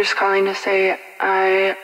just calling to say I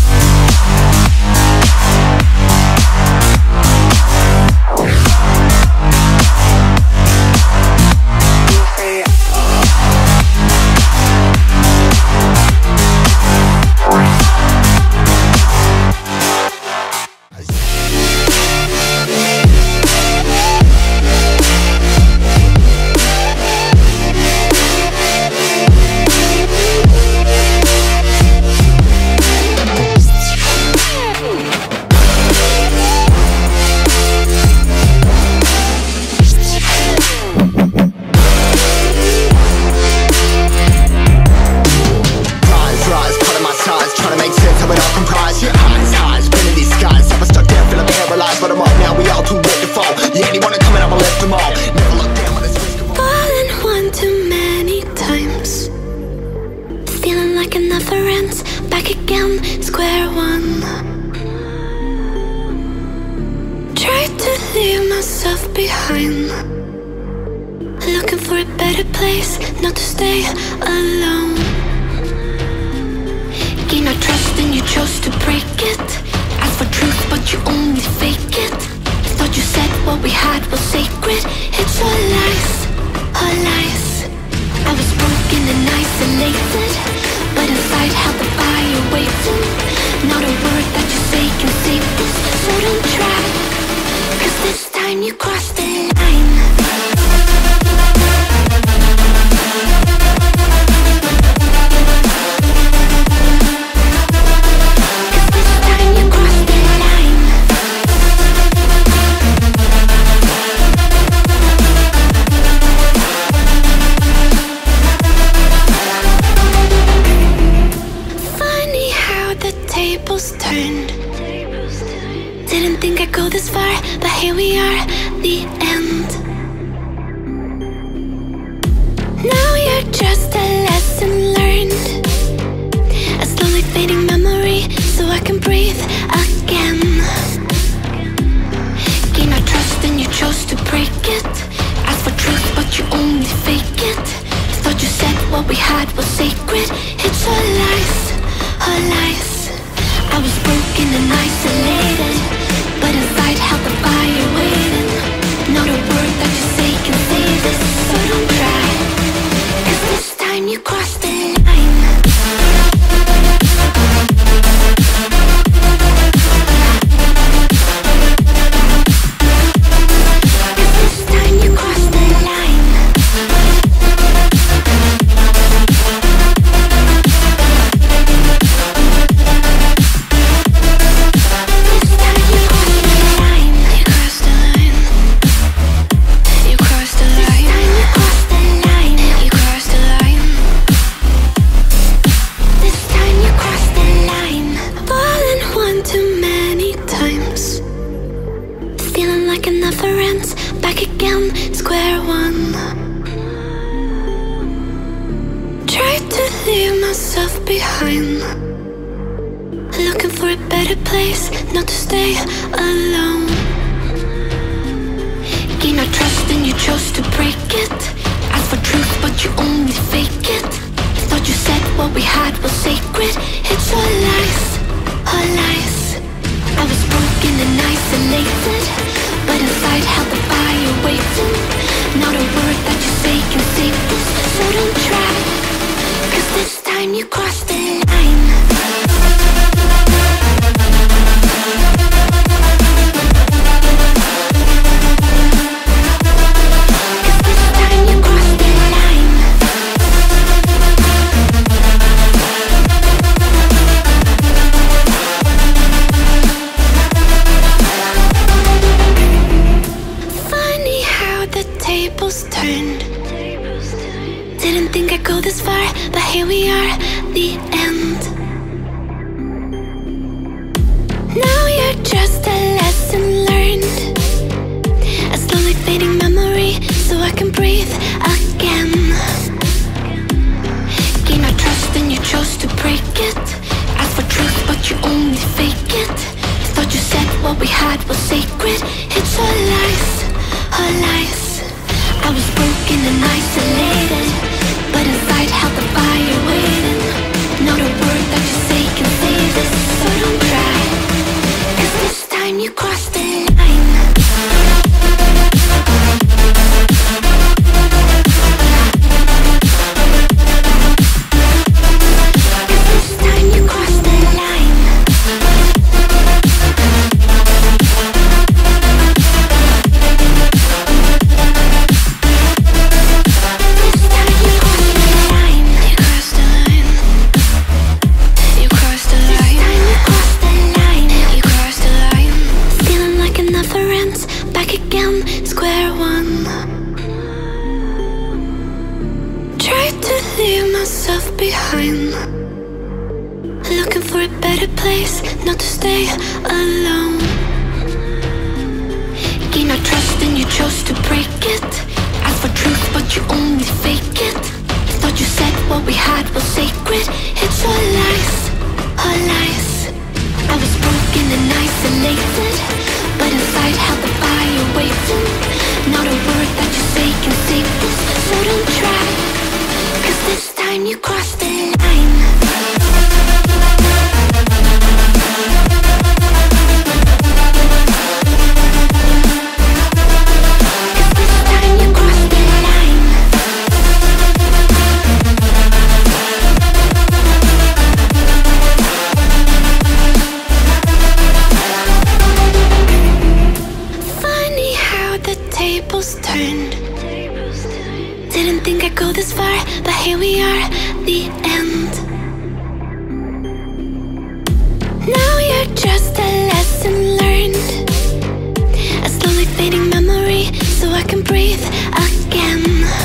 behind, looking for a better place, not to stay alone. Gain our trust and you chose to break it. Ask for truth but you only fake it. Thought you said what we had was sacred. It's all lies, all lies. I was broken and isolated, but inside held the fire waiting. Not a word that you say can save this, so don't try, 'cause this time you crossed the line. Turned. Didn't think I'd go this far, but here we are, the end. Now you're just a lesson learned, a slowly fading memory, so I can breathe again. Gain our trust and you chose to break it. Ask for truth but you only fake it. Thought you said what we had was sacred. It's all lies, all lies. I was broken and isolated, but inside held the fire waiting. Not a word that you say can save this, so don't try, 'cause this time you crossed the line. Behind, looking for a better place, not to stay alone. Gain our trust and you chose to break it. Ask for truth but you only fake it. Thought you said what we had was sacred. It's all lies, all lies. I was broken and isolated, but inside held the fire waiting. Not a word that you say can save this, so don't try, 'cause this time you crossed the line. Turned. Didn't think I'd go this far, but here we are, the end. Now you're just a lesson learned, a slowly fading memory, so I can breathe again. Gain our trust and you chose to break it. Ask for truth but you only fake it. Thought you said what we had was sacred. It's all lies, all lies. I was broken and isolated, but inside held the fire waiting. Not a myself behind, looking for a better place, not to stay alone. Gain our trust and you chose to break it. Ask for truth but you only fake it. Thought you said what we had was sacred. It's all lies, all lies. I was broken and isolated, but inside held the fire waiting. Not a word that you say can save this, so don't try, 'cause this time you crossed the line. Didn't think I'd go this far, but here we are, the end. Now you're just a lesson learned, a slowly fading memory, so I can breathe again.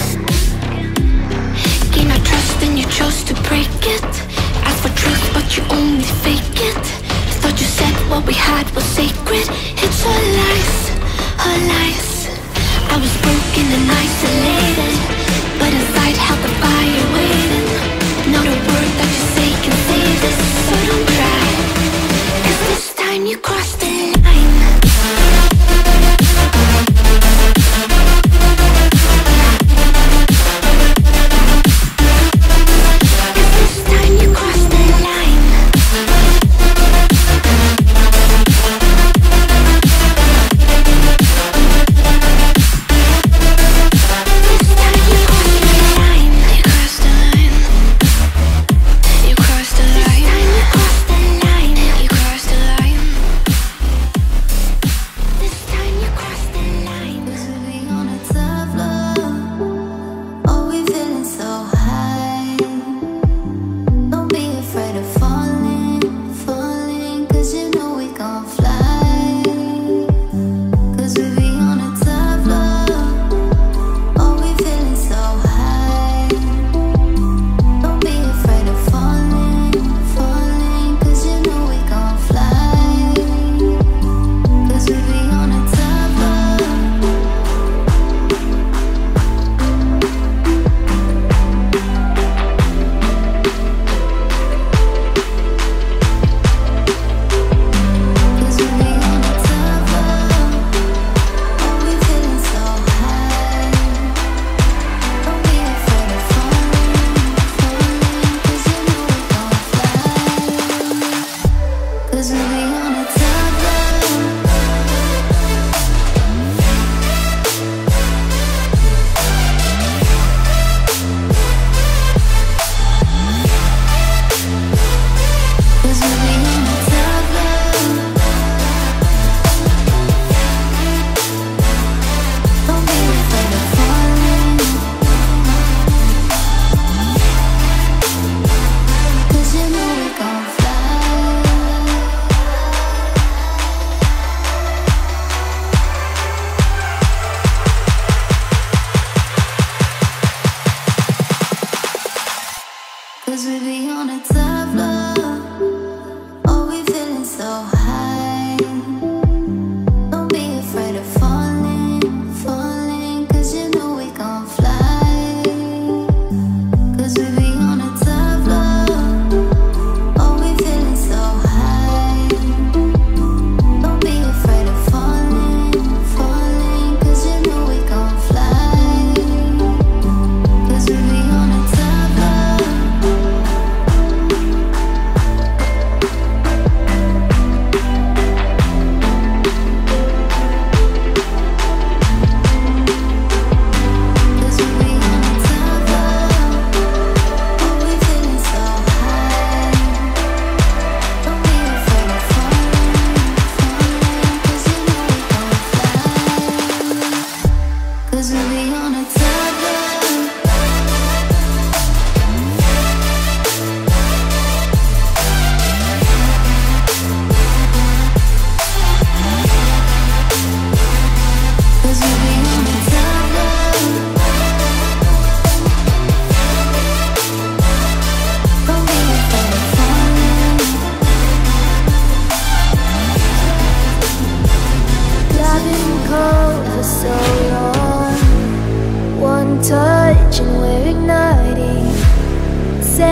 Gain our trust and you chose to break it. Ask for truth but you only fake it. Thought you said what we had was sacred. It's all lies, all lies. I was broken and isolated, but inside held the fire waiting. Not a word that you say can save this, so don't try, 'cause this time you crossed the line.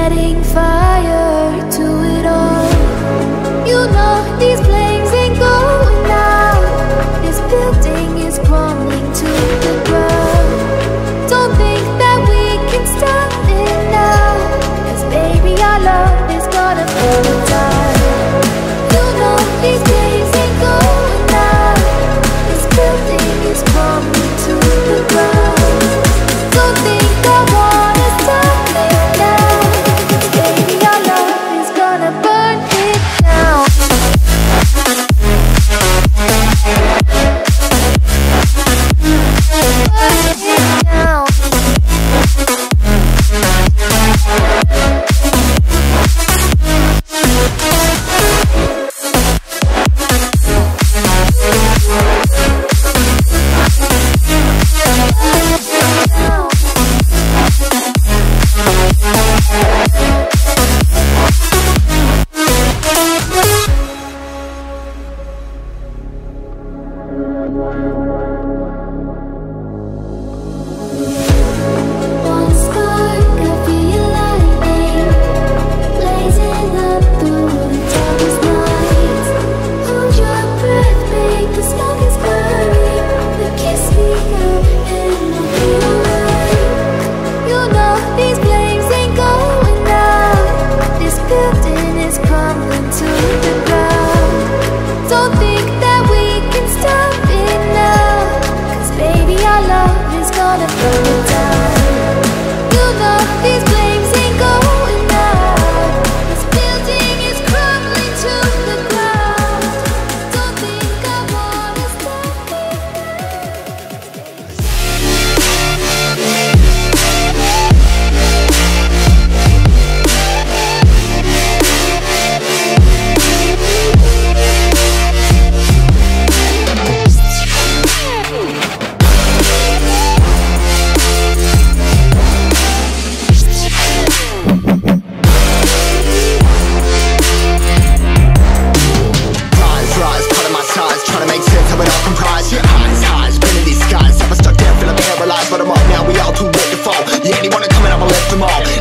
setting fire to it all. You know these flames ain't going out. This building is crumbling to the ground. Don't think that we can stop it now, 'cause baby our love is gonna burn it down. You know these flames ain't going out. This building is crumbling to the ground. Don't think I wanna stop it now, 'cause baby our love is gonna burn it down. One spark of your lightning, blazing up through the darkest night. Hold your breath, make the smoke is burning. Then kiss me now and I'll be alright. You know these flames ain't going out. This building is crumbling to the ground. Don't think that we can stop it now, 'cause baby our love is gonna burn it down. You know these flames ain't going out. This building is crumbling to the ground. Don't think I wanna stop it Rise, cutting my size, trying to make sense of it all comprise. Yeah, highs, been in these skies. Never stuck there, feeling paralyzed, but I'm up now, we all too late to fall. Yeah, anyone coming, I'ma lift them all.